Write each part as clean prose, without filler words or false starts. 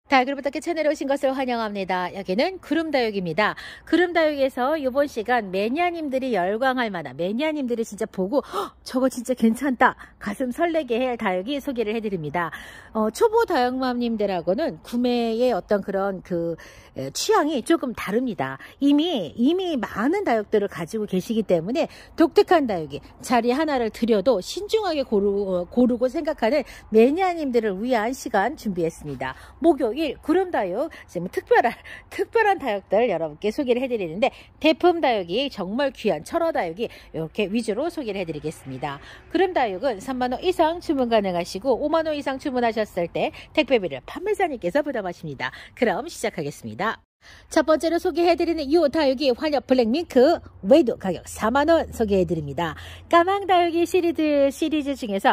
달그룹부터 채널에 오신 것을 환영합니다. 여기는 구름다육입니다. 구름다육에서 이번 시간 매니아님들이 열광할 만한, 매니아님들이 진짜 보고 저거 진짜 괜찮다, 가슴 설레게 할 다육이 소개를 해드립니다. 초보 다육맘님들하고는 구매의 어떤 그런 취향이 조금 다릅니다. 이미 많은 다육들을 가지고 계시기 때문에 독특한 다육이 자리 하나를 들여도 신중하게 고르고 생각하는 매니아님들을 위한 시간 준비했습니다. 목요일 구름다육, 지금 특별한 다육들 여러분께 소개를 해드리는데, 대품 다육이 정말 귀한 철어 다육이 이렇게 위주로 소개를 해드리겠습니다. 구름다육은 3만원 이상 주문 가능하시고 5만원 이상 주문하셨을 때 택배비를 판매사님께서 부담하십니다. 그럼 시작하겠습니다. 첫 번째로 소개해드리는 이 다육이 환엽 블랙밍크, 웨이드 가격 4만원 소개해드립니다. 까망다육이 시리즈 중에서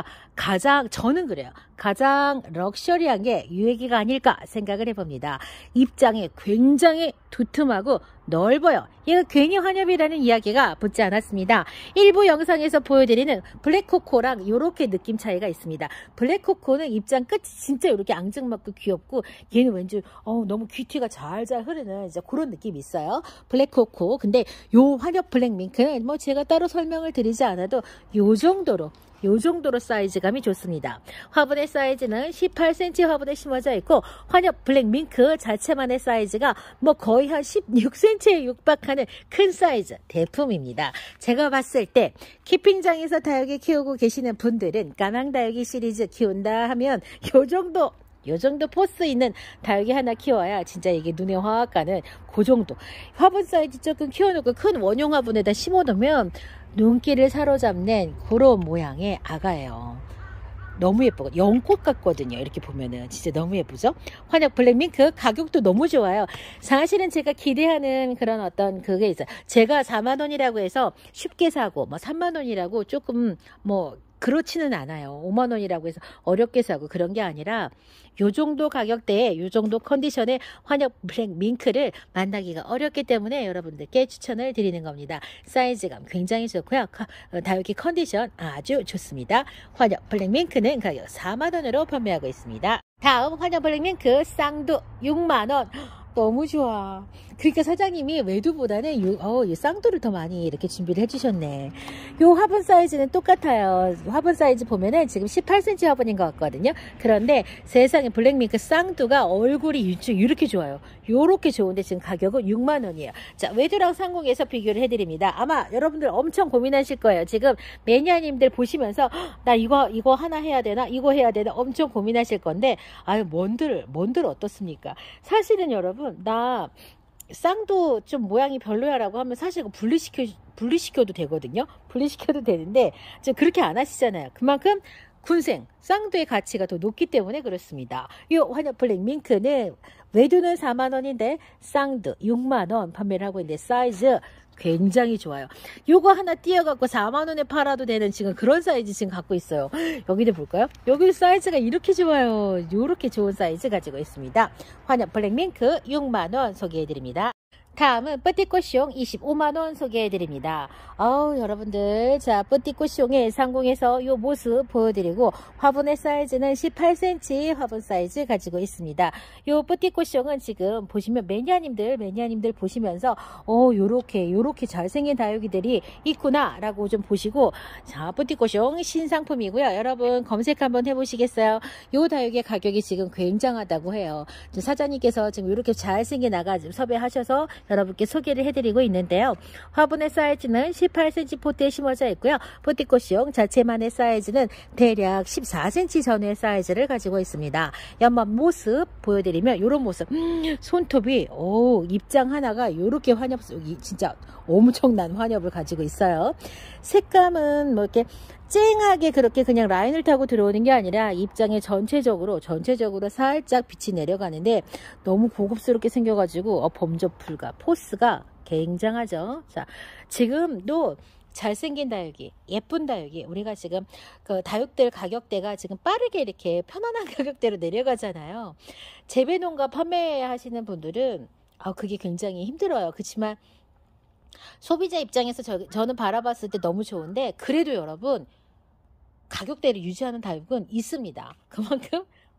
저는 그래요, 가장 럭셔리한 게 유해기가 아닐까 생각을 해봅니다. 입장이 굉장히 두툼하고 넓어요. 얘가 괜히 환엽이라는 이야기가 붙지 않았습니다. 일부 영상에서 보여드리는 블랙코코랑 이렇게 느낌 차이가 있습니다. 블랙코코는 입장 끝이 진짜 이렇게 앙증맞고 귀엽고, 얘는 왠지 너무 귀티가 잘잘 흐르는 이제 그런 느낌이 있어요. 블랙코코. 근데 요 환엽 블랙밍크는 뭐 제가 따로 설명을 드리지 않아도 요 정도로 사이즈감이 좋습니다. 화분의 사이즈는 18cm 화분에 심어져 있고, 환엽 블랙밍크 자체만의 사이즈가 뭐 거의 한 16cm에 육박하는 큰 사이즈 대품입니다. 제가 봤을 때 키핑장에서 다육이 키우고 계시는 분들은 까망다육이 시리즈 키운다 하면 요 정도 포스 있는 다육이 하나 키워야 진짜 이게 눈에 확 가는 그 정도. 화분 사이즈 조금 키워놓고 큰 원형 화분에다 심어놓으면 눈길을 사로잡는 그런 모양의 아가예요. 너무 예쁘고 연꽃 같거든요. 이렇게 보면은 진짜 너무 예쁘죠. 환엽 블랙밍크 가격도 너무 좋아요. 사실은 제가 기대하는 그런 어떤 그게 있어요. 제가 4만원이라고 해서 쉽게 사고 뭐 3만원이라고 조금 뭐 그렇지는 않아요. 5만원이라고 해서 어렵게 사고 그런 게 아니라 요 정도 가격대에 요 정도 컨디션의 환엽 블랙밍크를 만나기가 어렵기 때문에 여러분들께 추천을 드리는 겁니다. 사이즈감 굉장히 좋고요. 다육이 컨디션 아주 좋습니다. 환엽 블랙밍크는 가격 4만원으로 판매하고 있습니다. 다음 환엽 블랙밍크 쌍두 6만원. 너무 좋아. 그러니까 사장님이 외두보다는 이 쌍두를 더 많이 이렇게 준비를 해주셨네. 요 화분 사이즈는 똑같아요. 화분 사이즈 보면은 지금 18cm 화분인 것 같거든요. 그런데 세상에 블랙밍크 쌍두가 얼굴이 이렇게 좋아요. 요렇게 좋은데 지금 가격은 6만원이에요. 자, 외두랑 상공에서 비교를 해드립니다. 아마 여러분들 엄청 고민하실 거예요. 지금 매니아님들 보시면서 나 이거 하나 해야 되나, 이거 해야 되나 엄청 고민하실 건데, 아유, 뭔들 어떻습니까? 사실은 여러분, 나 쌍도 좀 모양이 별로야 라고 하면 사실 분리시켜도 되거든요. 분리시켜도 되는데 좀 그렇게 안 하시잖아요. 그만큼 군생 쌍두의 가치가 더 높기 때문에 그렇습니다. 이 환엽 블랙밍크는 외두는 4만원인데 쌍두 6만원 판매를 하고 있는데 사이즈 굉장히 좋아요. 요거 하나 띄어갖고 4만원에 팔아도 되는 지금 그런 사이즈 지금 갖고 있어요. 여기도 볼까요? 여기 사이즈가 이렇게 좋아요. 요렇게 좋은 사이즈 가지고 있습니다. 환엽 블랙밍크 6만원 소개해드립니다. 다음은 뿌띠꽃숑 25만원 소개해드립니다. 여러분들, 자, 뿌띠꽃숑의 상공에서 이 모습 보여드리고, 화분의 사이즈는 18cm 화분 사이즈 가지고 있습니다. 이 뿌띠꽃숑은 지금 보시면 매니아님들 보시면서 요렇게 잘생긴 다육이들이 있구나 라고 좀 보시고, 자, 뿌띠꽃숑 신상품이고요. 여러분 검색 한번 해보시겠어요? 이 다육의 가격이 지금 굉장하다고 해요. 사장님께서 지금 이렇게 잘생긴 아가 지금 섭외하셔서 여러분께 소개를 해드리고 있는데요. 화분의 사이즈는 18cm 포트에 심어져 있고요. 뿌띠꽃숑 자체만의 사이즈는 대략 14cm 전후의 사이즈를 가지고 있습니다. 옆만 모습 보여드리면 이런 모습, 손톱이 입장 하나가 이렇게 환엽, 진짜 엄청난 환엽을 가지고 있어요. 색감은 뭐 이렇게 쨍하게 그렇게 그냥 라인을 타고 들어오는 게 아니라 입장에 전체적으로 살짝 빛이 내려가는데 너무 고급스럽게 생겨가지고 범접불가, 포스가 굉장하죠. 자, 지금도 잘생긴 다육이, 예쁜 다육이, 우리가 지금 그 다육들 가격대가 지금 빠르게 이렇게 편안한 가격대로 내려가잖아요. 재배농가 판매하시는 분들은 그게 굉장히 힘들어요. 그렇지만 소비자 입장에서 저는 바라봤을 때 너무 좋은데, 그래도 여러분 가격대를 유지하는 다육은 있습니다. 그만큼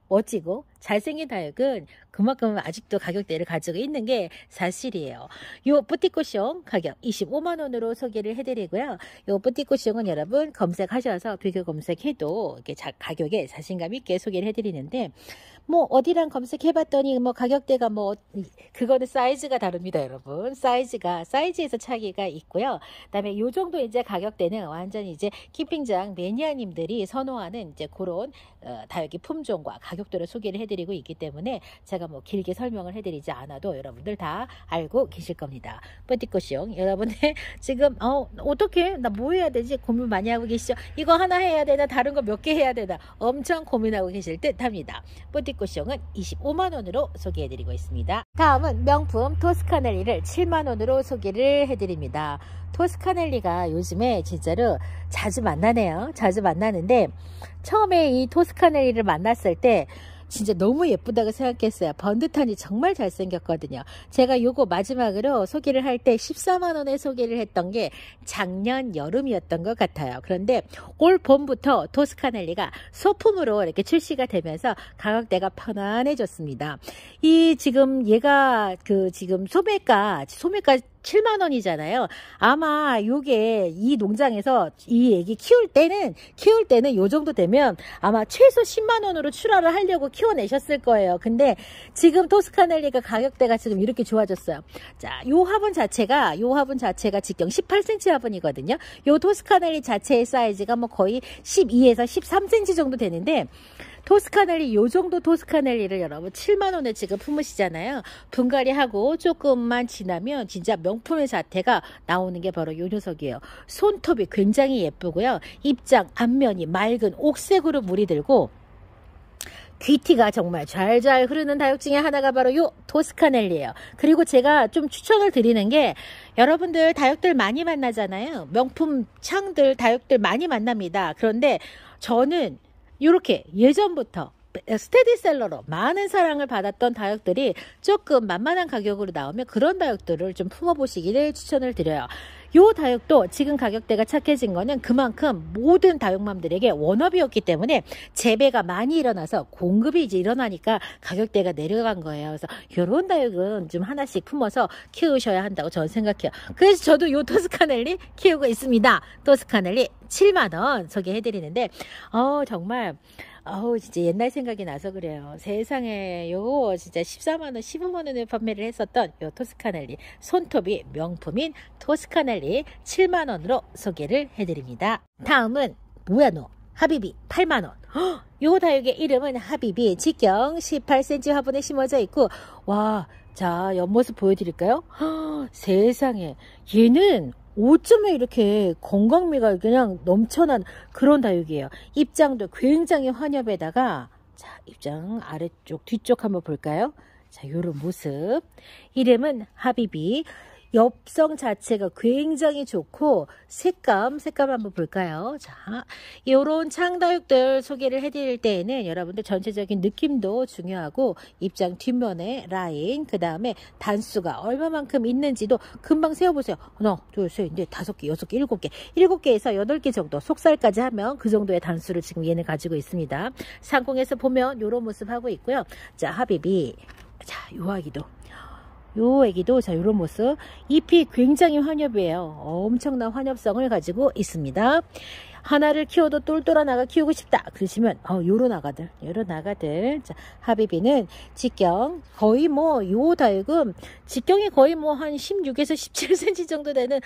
멋지고 잘생긴 다육은 그만큼 아직도 가격대를 가지고 있는 게 사실이에요. 요 뿌띠꼬숑 가격 25만원으로 소개를 해드리고요. 요 뿌띠꼬숑은 여러분 검색하셔서 비교 검색해도 이렇게 가격에 자신감 있게 소개를 해드리는데, 뭐 어디랑 검색해봤더니 뭐 가격대가 뭐 그거는 사이즈가 다릅니다, 여러분. 사이즈에서 차이가 있고요. 그다음에 요 정도 이제 가격대는 완전히 이제 캠핑장 매니아님들이 선호하는 이제 그런 다육이 품종과 가격대를 소개를 해드리고 있기 때문에 제가 뭐 길게 설명을 해드리지 않아도 여러분들 다 알고 계실 겁니다. 뿌띠꼬숑 여러분들 지금 어떻게 나 뭐 해야 되지 고민 많이 하고 계시죠? 이거 하나 해야 되나 다른 거 몇 개 해야 되나 엄청 고민하고 계실 듯 합니다. 뿌띠꼬숑은 25만원으로 소개해드리고 있습니다. 다음은 명품 토스카넬리를 7만원으로 소개를 해드립니다. 토스카넬리가 요즘에 진짜로 자주 만나네요. 자주 만나는데 처음에 이 토스카넬리를 만났을 때 진짜 너무 예쁘다고 생각했어요. 번듯하니 정말 잘생겼거든요. 제가 요거 마지막으로 소개를 할 때 14만원에 소개를 했던 게 작년 여름이었던 것 같아요. 그런데 올 봄부터 토스카넬리가 소품으로 이렇게 출시가 되면서 가격대가 편안해졌습니다. 이 지금 얘가 지금 소매가 7만원이잖아요. 아마 요게 이 농장에서 이 애기 키울 때는 요 정도 되면 아마 최소 10만원으로 출하를 하려고 키워내셨을 거예요. 근데 지금 토스카넬리가 가격대가 지금 이렇게 좋아졌어요. 자, 요 화분 자체가 직경 18cm 화분이거든요. 요 토스카넬리 자체의 사이즈가 뭐 거의 12에서 13cm 정도 되는데, 토스카넬리 요 정도 토스카넬리를 여러분 7만원에 지금 품으시잖아요. 분갈이하고 조금만 지나면 진짜 명품의 자태가 나오는 게 바로 요 녀석이에요. 손톱이 굉장히 예쁘고요. 입장 앞면이 맑은 옥색으로 물이 들고 귀티가 정말 잘잘 흐르는 다육 중에 하나가 바로 요 토스카넬리예요. 그리고 제가 좀 추천을 드리는 게, 여러분들 다육들 많이 만나잖아요. 명품 창들 다육들 많이 만납니다. 그런데 저는 이렇게 예전부터 스테디셀러로 많은 사랑을 받았던 다육들이 조금 만만한 가격으로 나오면 그런 다육들을 좀 품어보시기를 추천을 드려요. 요 다육도 지금 가격대가 착해진 거는 그만큼 모든 다육맘들에게 워너비였기 때문에 재배가 많이 일어나서 공급이 이제 일어나니까 가격대가 내려간 거예요. 그래서 요런 다육은 좀 하나씩 품어서 키우셔야 한다고 저는 생각해요. 그래서 저도 요 토스카넬리 키우고 있습니다. 토스카넬리 7만원 소개해드리는데 정말 진짜 옛날 생각이 나서 그래요. 세상에 요거 진짜 14만원 15만원에 판매를 했었던 요 토스카넬리 손톱이 명품인 토스카넬리 7만원으로 소개를 해드립니다. 다음은 뭐야 너 하비비 8만원. 요 다육의 이름은 하비비, 직경 18cm 화분에 심어져 있고, 와, 자 옆모습 보여드릴까요? 세상에 얘는 어쩌면 이렇게 건강미가 그냥 넘쳐난 그런 다육이에요. 입장도 굉장히 환엽에다가, 자, 입장 아래쪽 뒤쪽 한번 볼까요? 자, 요런 모습. 이름은 하비비. 엽성 자체가 굉장히 좋고 색감 한번 볼까요? 자, 요런 창다육들 소개를 해드릴 때에는 여러분들 전체적인 느낌도 중요하고 입장 뒷면의 라인, 그 다음에 단수가 얼마만큼 있는지도 금방 세어보세요. 하나, 둘, 셋, 넷, 다섯 개, 여섯 개, 일곱 개, 7개에서 8개 정도, 속살까지 하면 그 정도의 단수를 지금 얘는 가지고 있습니다. 상공에서 보면 요런 모습 하고 있고요. 자, 하비비. 자, 요 아기도. 요 애기도 자 요런 모습. 잎이 굉장히 환엽이에요. 엄청난 환엽성을 가지고 있습니다. 하나를 키워도 똘똘한 아가 키우고 싶다 그러시면 요런 아가들 자, 하비비는 직경 거의 뭐 요 다육은 직경이 거의 뭐 한 16에서 17cm 정도 되는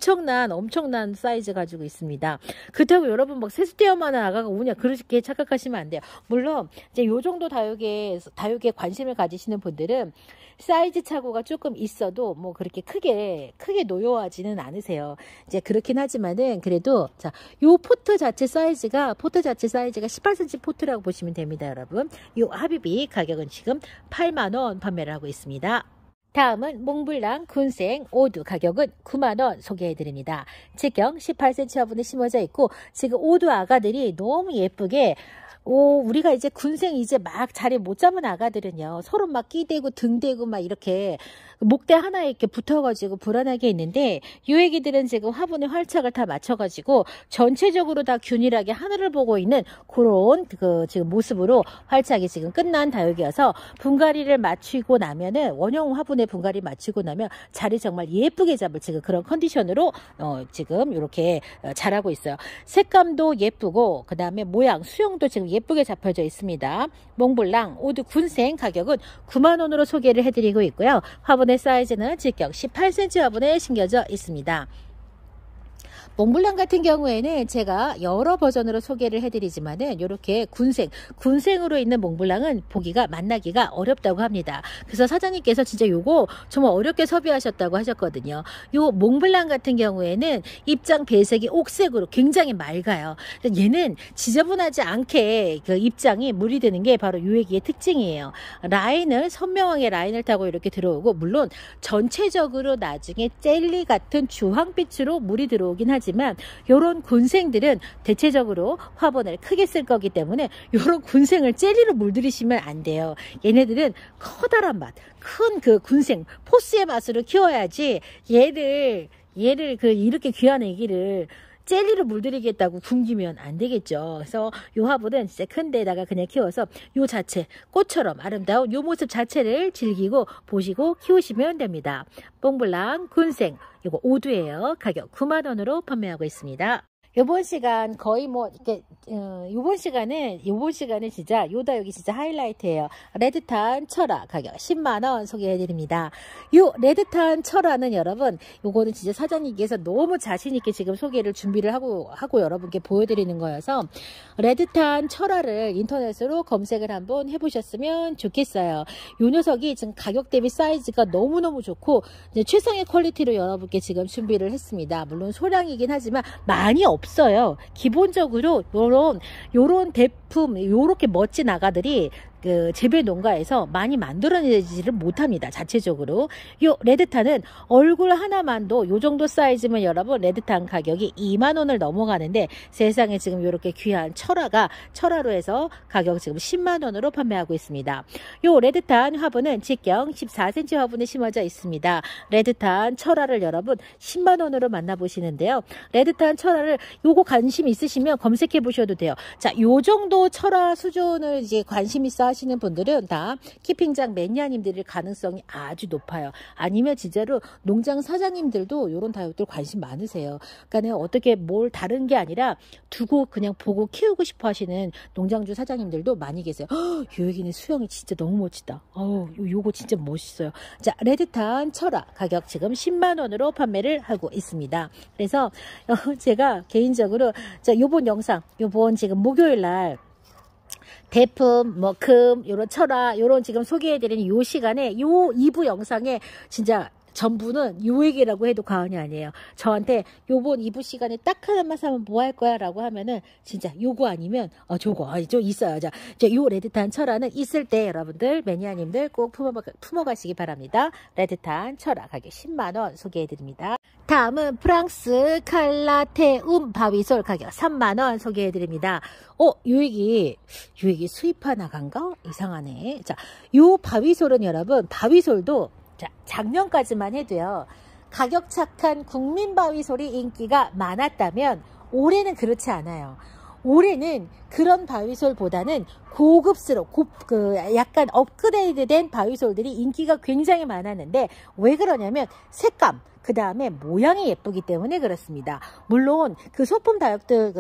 엄청난 사이즈 가지고 있습니다. 그렇다고 여러분 막 세수대어만한 아가가 오냐 그렇게 착각하시면 안 돼요. 물론 이제 요 정도 다육에 관심을 가지시는 분들은 사이즈 차고가 조금 있어도 뭐 그렇게 크게 노여워하지는 않으세요. 이제 그렇긴 하지만은 그래도 자, 요 포트 자체 사이즈가 18cm 포트라고 보시면 됩니다, 여러분. 요 하비비 가격은 지금 8만원 판매를 하고 있습니다. 다음은 몽블랑 군생 오두 가격은 9만원 소개해드립니다. 직경 18cm 화분에 심어져 있고 지금 오두 아가들이 너무 예쁘게 우리가 이제 군생 이제 막 자리 못 잡은 아가들은요, 서로 막 끼대고 등대고 막 이렇게 목대 하나에 이렇게 붙어가지고 불안하게 있는데, 요 애기들은 지금 화분에 활착을 다 맞춰가지고 전체적으로 다 균일하게 하늘을 보고 있는 그런 지금 모습으로 활착이 지금 끝난 다육이어서, 분갈이를 마치고 나면은 원형 화분에 분갈이 마치고 나면 자리 정말 예쁘게 잡을 지금 그런 컨디션으로 지금 이렇게 자라고 있어요. 색감도 예쁘고 그 다음에 모양 수영도 지금 예쁘게 잡혀져 있습니다. 몽블랑 오드 군생 가격은 9만원으로 소개를 해드리고 있고요. 화분의 사이즈는 직경 18cm 화분에 심겨져 있습니다. 몽블랑 같은 경우에는 제가 여러 버전으로 소개를 해드리지만은 이렇게 군생으로 있는 몽블랑은 보기가 만나기가 어렵다고 합니다. 그래서 사장님께서 진짜 요거 정말 어렵게 섭외하셨다고 하셨거든요. 요 몽블랑 같은 경우에는 입장 배색이 옥색으로 굉장히 맑아요. 얘는 지저분하지 않게 그 입장이 물이 드는 게 바로 요 애기의 특징이에요. 라인을 선명하게 라인을 타고 이렇게 들어오고, 물론 전체적으로 나중에 젤리 같은 주황빛으로 물이 들어오긴 하지만 요런 군생들은 대체적으로 화분을 크게 쓸 거기 때문에 요런 군생을 젤리로 물들이시면 안 돼요. 얘네들은 커다란 맛, 큰 그 군생 포스의 맛으로 키워야지, 얘를 이렇게 귀한 애기를 젤리로 물들이겠다고 굶기면 안 되겠죠. 그래서 요 화분은 진짜 큰 데다가 그냥 키워서 요 자체 꽃처럼 아름다운 요 모습 자체를 즐기고 보시고 키우시면 됩니다. 몽블랑 군생 이거 5두예요. 가격 9만원으로 판매하고 있습니다. 요번 시간 거의 뭐 이렇게 요번 시간은 진짜 요 다육이 진짜 하이라이트예요. 레드탄 철화 가격 10만원 소개해드립니다. 요 레드탄 철화는 여러분, 요거는 진짜 사장님께서 너무 자신있게 지금 소개를 준비를 하고 여러분께 보여드리는 거여서, 레드탄 철화를 인터넷으로 검색을 한번 해보셨으면 좋겠어요. 요 녀석이 지금 가격 대비 사이즈가 너무너무 좋고 이제 최상의 퀄리티로 여러분께 지금 준비를 했습니다. 물론 소량이긴 하지만 많이 없어요. 기본적으로 요런 대품, 요렇게 멋진 아가들이 그 재배 농가에서 많이 만들어내지를 못합니다. 자체적으로. 요 레드탄은 얼굴 하나만도 요 정도 사이즈면 여러분 레드탄 가격이 2만원을 넘어가는데, 세상에 지금 요렇게 귀한 철화로 해서 가격 지금 10만원으로 판매하고 있습니다. 요 레드탄 화분은 직경 14cm 화분에 심어져 있습니다. 레드탄 철화를 여러분 10만원으로 만나보시는데요. 레드탄 철화를 요거 관심 있으시면 검색해 보셔도 돼요. 자, 요 정도 철화 수준을 이제 관심 있어 하시는 분들은 다 키핑장 매니아님들일 가능성이 아주 높아요. 아니면 진짜로 농장 사장님들도 이런 다육들 관심 많으세요. 그러니까 어떻게 뭘 다른 게 아니라 두고 그냥 보고 키우고 싶어 하시는 농장주 사장님들도 많이 계세요. 요 여기는 수영이 진짜 너무 멋지다. 요거 진짜 멋있어요. 자, 레드탄 철화 가격 지금 10만원으로 판매를 하고 있습니다. 그래서 제가 개인적으로 요번 영상, 요번 지금 목요일날 대품, 요런 철화, 요런 지금 소개해드리는 요 시간에, 요 2부 영상에 진짜 전부는 요 얘기라고 해도 과언이 아니에요. 저한테 요번 2부 시간에 딱 하나만 사면 뭐 할 거야? 라고 하면은 진짜 요거 아니면, 저거, 좀 있어요. 자, 요 레드탄 철화는 있을 때 여러분들, 매니아님들 꼭 품어가시기 바랍니다. 레드탄 철화 가격 10만원 소개해드립니다. 다음은 프랑스 칼라테움 바위솔 가격 3만원 소개해드립니다. 요 얘기 수입한 아간가? 이상하네. 자, 요 바위솔은 여러분, 바위솔도 작년까지만 해도요, 가격 착한 국민 바위솔이 인기가 많았다면 올해는 그렇지 않아요. 올해는 그런 바위솔보다는 약간 업그레이드된 바위솔들이 인기가 굉장히 많았는데, 왜 그러냐면 색감, 그 다음에 모양이 예쁘기 때문에 그렇습니다. 물론 그 소품 다육들,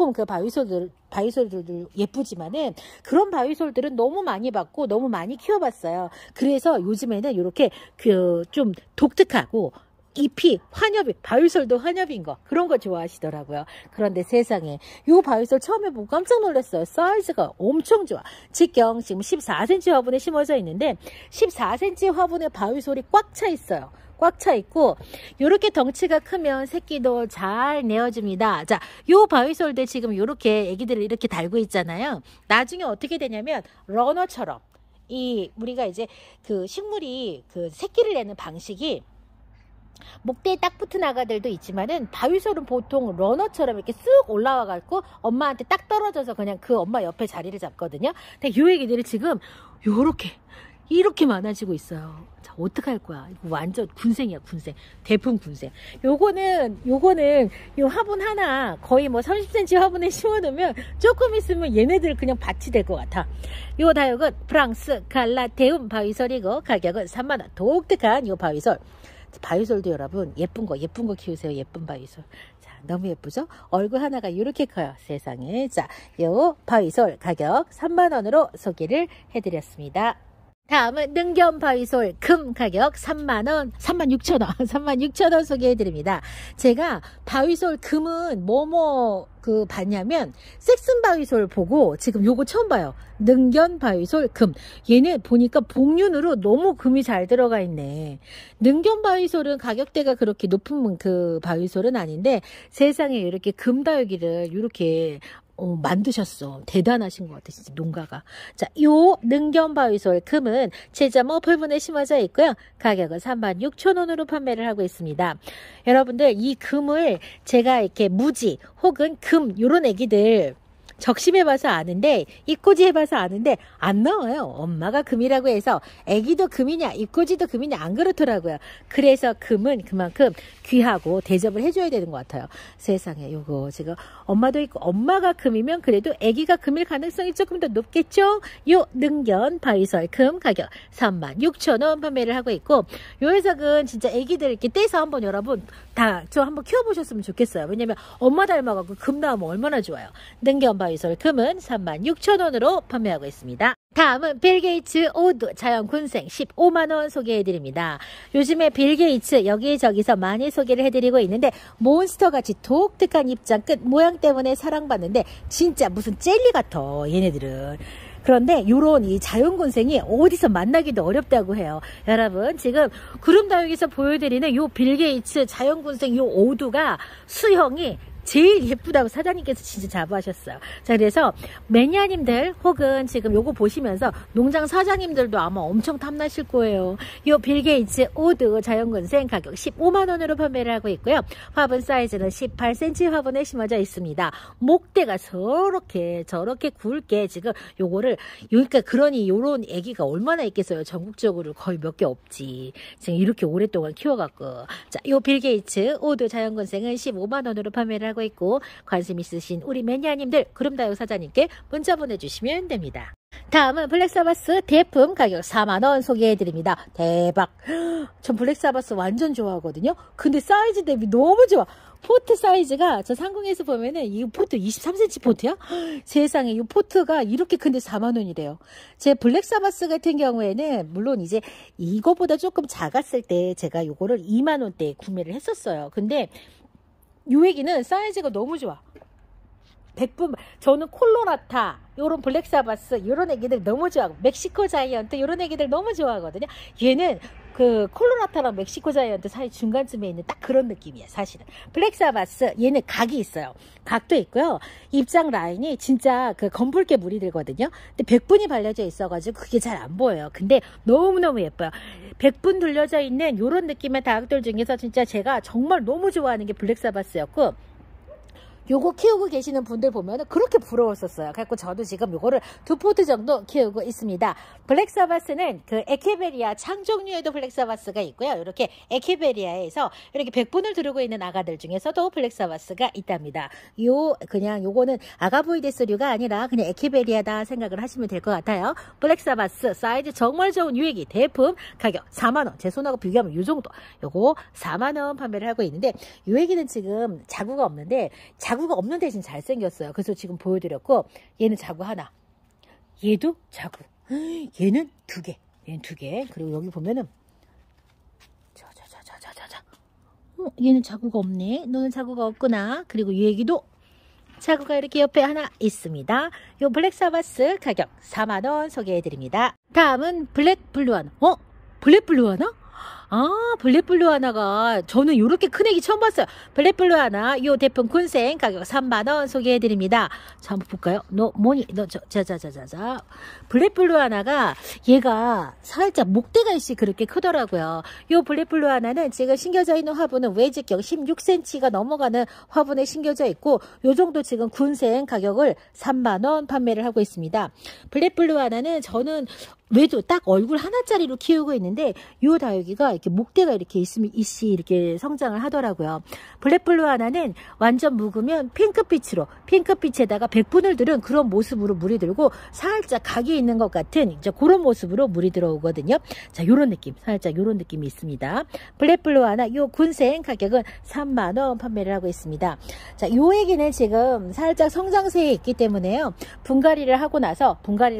바위솔들도 예쁘지만은 그런 바위솔들은 너무 많이 봤고 너무 많이 키워봤어요. 그래서 요즘에는 이렇게 좀 독특하고 잎이 바위솔도 환엽인 거, 그런 거 좋아하시더라고요. 그런데 세상에 요 바위솔 처음에 보고 깜짝 놀랐어요. 사이즈가 엄청 좋아. 직경 지금 14cm 화분에 심어져 있는데 14cm 화분에 바위솔이 꽉 차 있어요. 꽉 차 있고, 요렇게 덩치가 크면 새끼도 잘 내어줍니다. 자, 요 바위솔들 지금 요렇게 애기들을 이렇게 달고 있잖아요. 나중에 어떻게 되냐면 러너처럼 우리가 이제 그 식물이 그 새끼를 내는 방식이 목대에 딱 붙은 아가들도 있지만은 바위솔은 보통 러너처럼 이렇게 쓱 올라와갖고 엄마한테 딱 떨어져서 그냥 그 엄마 옆에 자리를 잡거든요. 근데 요 애기들이 지금 요렇게 이렇게 많아지고 있어요. 자, 어떡할 거야? 이거 완전 군생이야, 군생. 대풍 군생. 요거는 요 화분 하나 거의 뭐 30cm 화분에 심어놓으면 조금 있으면 얘네들 그냥 밭이 될 것 같아. 요 다육은 프랑스 갈라테움 바위솔이고 가격은 3만원. 독특한 요 바위솔. 바위솔도 여러분 예쁜 거 키우세요. 예쁜 바위솔. 자, 너무 예쁘죠? 얼굴 하나가 이렇게 커요. 세상에. 자, 요 바위솔 가격 3만원으로 소개를 해드렸습니다. 다음은 능견 바위솔 금 가격 3만원, 36,000원, 36,000원 소개해드립니다. 제가 바위솔 금은 봤냐면, 섹슨 바위솔 보고 지금 요거 처음 봐요. 능견 바위솔 금. 얘는 보니까 복륜으로 너무 금이 잘 들어가 있네. 능견 바위솔은 가격대가 그렇게 높은 그 바위솔은 아닌데, 세상에 이렇게 금다육이를 이렇게 만드셨어. 대단하신 것 같아, 진짜 농가가. 자, 요 능견 바위솔 금은 7.5풀분에 심어져 있고요. 가격은 36,000원으로 판매를 하고 있습니다. 여러분들, 이 금을 제가 이렇게 무지 혹은 금 요런 애기들 적심해봐서 아는데, 입꼬지 해봐서 아는데 안 나와요. 엄마가 금이라고 해서 애기도 금이냐 입꼬지도 금이냐 안 그렇더라고요. 그래서 금은 그만큼 귀하고 대접을 해줘야 되는 것 같아요. 세상에, 요거 지금 엄마도 있고 엄마가 금이면 그래도 애기가 금일 가능성이 조금 더 높겠죠. 요 능견 바위솔 금 가격 36,000원 판매를 하고 있고, 요 녀석은 진짜 애기들 이렇게 떼서 한번 여러분 다 저 한번 키워보셨으면 좋겠어요. 왜냐면 엄마 닮아갖고 금 나오면 얼마나 좋아요. 능견 바위솔 금은 36,000원으로 판매하고 있습니다. 다음은 빌 게이츠 오드 자연군생 15만원 소개해드립니다. 요즘에 빌 게이츠 여기저기서 많이 소개를 해드리고 있는데, 몬스터같이 독특한 입장 끝 모양 때문에 사랑받는데 진짜 무슨 젤리 같아 얘네들은. 그런데 요런 이 자연군생이 어디서 만나기도 어렵다고 해요. 여러분, 지금 구름다육에서 보여드리는 요 빌 게이츠 자연군생 요 오두가 수형이 제일 예쁘다고 사장님께서 진짜 자부하셨어요. 자, 그래서 매니아님들 혹은 지금 요거 보시면서 농장 사장님들도 아마 엄청 탐나실 거예요. 요 빌 게이츠 오드 자연군생 가격 15만원으로 판매를 하고 있고요. 화분 사이즈는 18cm 화분에 심어져 있습니다. 목대가 저렇게 굵게 지금 요거를, 그러니까 그러니 요런 애기가 얼마나 있겠어요. 전국적으로 거의 몇 개 없지. 지금 이렇게 오랫동안 키워갖고. 자, 요 빌 게이츠 오드 자연군생은 15만원으로 판매를 하고 있고, 관심 있으신 우리 매니아님들 구름다육 사장님께 문자 보내주시면 됩니다. 다음은 블랙사바스 대품 가격 4만원 소개해드립니다. 대박! 전 블랙사바스 완전 좋아하거든요. 근데 사이즈 대비 너무 좋아. 포트 사이즈가 저 상공에서 보면은 이 포트 23cm 포트야? 세상에, 이 포트가 이렇게 큰데 4만원이래요. 제 블랙사바스 같은 경우에는 물론 이제 이거보다 조금 작았을 때 제가 요거를 2만원대에 구매를 했었어요. 근데 요 애기는 사이즈가 너무 좋아. 100분, 저는 콜로라타, 요런 블랙사바스, 요런 애기들 너무 좋아하고, 멕시코 자이언트, 요런 애기들 너무 좋아하거든요. 얘는 그 콜로라타랑 멕시코 자이언트 사이 중간쯤에 있는 딱 그런 느낌이야, 사실은. 블랙사바스, 얘는 각이 있어요. 각도 있고요. 입장 라인이 진짜 그 검붉게 물이 들거든요. 근데 100분이 발려져 있어가지고 그게 잘 안 보여요. 근데 너무너무 예뻐요. 100분 둘려져 있는 요런 느낌의 다육들 중에서 진짜 제가 정말 너무 좋아하는 게 블랙사바스였고, 요거 키우고 계시는 분들 보면은 그렇게 부러웠었어요. 그래서 저도 지금 요거를 2포트 정도 키우고 있습니다. 블랙사바스는 그 에케베리아 창 종류에도 블랙사바스가 있고요. 이렇게 에케베리아에서 이렇게 100분을 두르고 있는 아가들 중에서도 블랙사바스가 있답니다. 그냥 요거는 아가보이데스류가 아니라 그냥 에케베리아다 생각을 하시면 될 것 같아요. 블랙사바스 사이즈 정말 좋은 유액이 대품 가격 4만원. 제 손하고 비교하면 요 정도. 요거 4만원 판매를 하고 있는데, 유액이는 지금 자구가 없는데, 자구가 없는 대신 잘생겼어요. 그래서 지금 보여드렸고, 얘는 자구 하나, 얘도 자구, 얘는 2개, 얘는 2개. 그리고 여기 보면은 얘는 자구가 없네. 너는 자구가 없구나. 그리고 이 애기도 자구가 이렇게 옆에 하나 있습니다. 요 블랙사바스 가격 4만원 소개해드립니다. 다음은 블랙블루원. 블랙블루원아? 아, 블랙블루 하나가 저는 이렇게 큰 애기 처음 봤어요. 블랙블루 하나 요 제품 군생 가격 3만원 소개해드립니다. 자, 한번 볼까요? 자자자자자. 블랙블루 하나가 얘가 살짝 목대갈씨 그렇게 크더라고요. 요 블랙블루 하나는 지금 심겨져 있는 화분은 외직경 16cm가 넘어가는 화분에 심겨져 있고 요 정도 지금 군생 가격을 3만원 판매를 하고 있습니다. 블랙블루 하나는 저는 외도 딱 얼굴 하나짜리로 키우고 있는데 요 다육이가 이렇게 목대가 이렇게 있으면 이렇게 성장을 하더라고요. 블랙블루 하나는 완전 묵으면 핑크빛에다가 백분을 들은 그런 모습으로 물이 들고 살짝 각이 있는 것 같은 이제 그런 모습으로 물이 들어오거든요. 자, 요런 느낌, 살짝 요런 느낌이 있습니다. 블랙블루 하나 요 군생 가격은 3만원 판매를 하고 있습니다. 자, 요 애기는 지금 살짝 성장세에 있기 때문에요. 분갈이를 하고 나서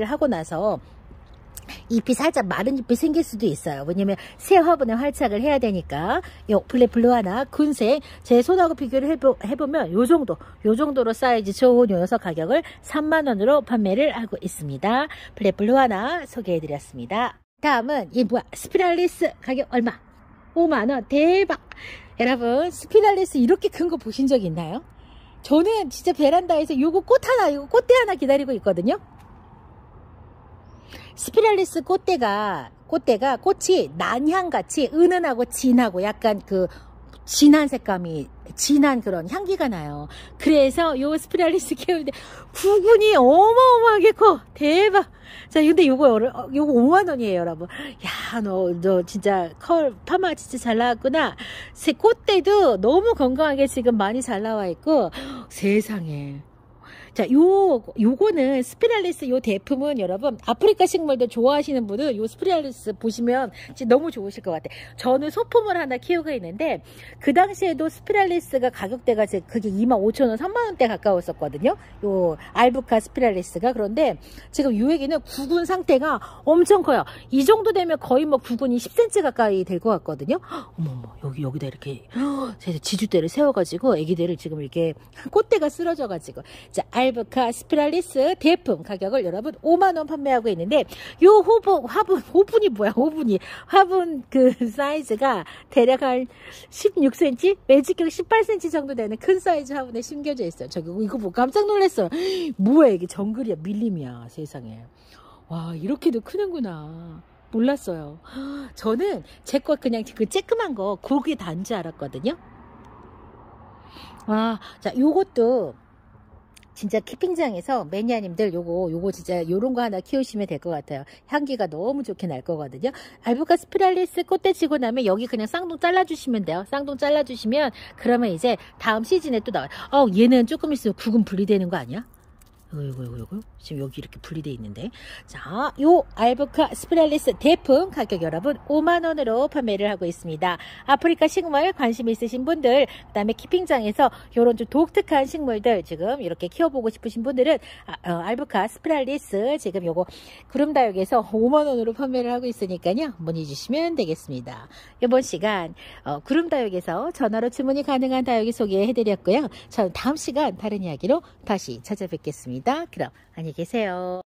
잎이 살짝 마른 잎이 생길 수도 있어요. 왜냐면 새 화분에 활착을 해야 되니까. 요 블랙블루 하나 군생 제 손하고 비교를 해보면 요 정도로 사이즈 좋은 요 녀석 가격을 3만원으로 판매를 하고 있습니다. 블랙블루 하나 소개해드렸습니다. 다음은 이 뭐야, 스피랄리스 가격 얼마? 5만원. 대박. 여러분, 스피랄리스 이렇게 큰 거 보신 적 있나요? 저는 진짜 베란다에서 요거 꽃대 하나 기다리고 있거든요. 스피랄리스 꽃이 난향같이 은은하고 진하고 약간 그 진한 색감이 진한 그런 향기가 나요. 그래서 요 스피랄리스 키우는데 구근이 어마어마하게 커. 대박. 자, 근데 요거 5만원이에요, 여러분. 야, 너 진짜 파마 진짜 잘 나왔구나. 꽃대도 너무 건강하게 지금 많이 잘 나와 있고, 세상에. 자, 요거는 스피랄리스 요 제품은 여러분 아프리카 식물들 좋아하시는 분은 요 스피랄리스 보시면 진짜 너무 좋으실 것 같아요. 저는 소품을 하나 키우고 있는데 그 당시에도 스피랄리스가 가격대가 그게 25,000원, 3만원대 가까웠었거든요. 요 알부카 스피랄리스가. 그런데 지금 요 애기는 구근 상태가 엄청 커요. 이 정도 되면 거의 뭐 구근이 10cm 가까이 될 것 같거든요. 어머머, 여기다 이렇게 지주대를 세워가지고 애기들을 지금 이렇게 꽃대가 쓰러져가지고. 자, 알부카 스피랄리스 대품 가격을 여러분 5만원 판매하고 있는데 요 화분 그 사이즈가 대략 한 16cm, 매직경 18cm 정도 되는 큰 사이즈 화분에 심겨져 있어요. 이거 보고 깜짝 놀랐어요. 뭐야, 이게 정글이야, 밀림이야, 세상에. 와, 이렇게도 크는구나. 몰랐어요. 저는 제 거 그냥 그 쬐끄만 거 고기 단지 알았거든요. 자, 요것도 진짜 키핑장에서 매니아님들 요거 진짜 요런 거 하나 키우시면 될 것 같아요. 향기가 너무 좋게 날 거거든요. 알부카 스피랄리스 꽃대 치고 나면 여기 그냥 쌍둥 잘라주시면 돼요. 쌍둥 잘라주시면 그러면 이제 다음 시즌에 또 나와요. 얘는 조금 있으면 구근 분리되는 거 아니야? 요거 지금 여기 이렇게 분리되어 있는데. 자, 요 알부카 스피랄리스 대품 가격 여러분 5만원으로 판매를 하고 있습니다. 아프리카 식물 관심 있으신 분들, 그 다음에 키핑장에서 요런 좀 독특한 식물들 지금 이렇게 키워보고 싶으신 분들은 알부카 스피랄리스 지금 요거 구름다육에서 5만원으로 판매를 하고 있으니까요, 문의 주시면 되겠습니다. 이번 시간 구름다육에서 전화로 주문이 가능한 다육이 소개해드렸고요. 저는 다음 시간 다른 이야기로 다시 찾아뵙겠습니다. 그럼 안녕히 계세요.